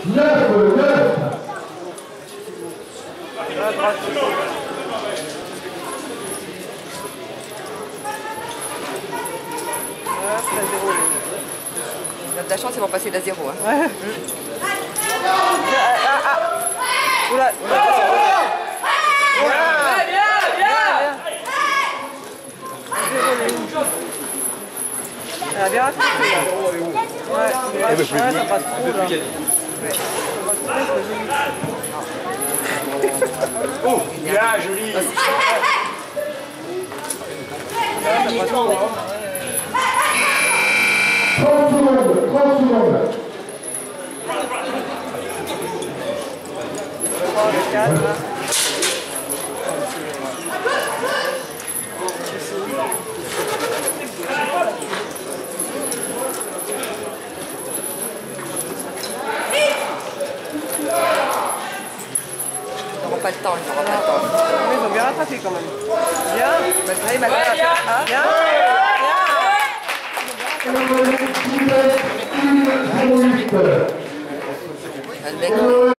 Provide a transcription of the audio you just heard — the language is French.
On a de la chance, ils vont passer de 0. Hein. Ouais. Oula, elle a bien rattrapé là. Ouais, ça passe trop là. Oh, bien, joli. Ça passe trop. 30 secondes, 30 secondes. Le 4 là. Ils n'auront pas le temps, ils n'auront pas le temps. Ils ont bien rattrapé quand même. Bien. Malgré, malgré. Bien. Le mec.